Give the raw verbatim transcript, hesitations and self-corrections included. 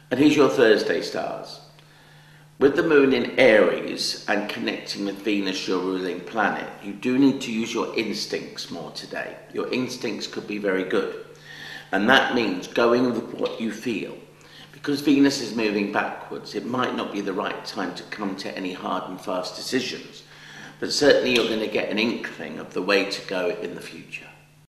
And here's your Thursday stars. With the moon in Aries and connecting with Venus, your ruling planet, you do need to use your instincts more today. Your instincts could be very good. And that means going with what you feel. Because Venus is moving backwards, it might not be the right time to come to any hard and fast decisions. But certainly you're going to get an inkling of the way to go in the future.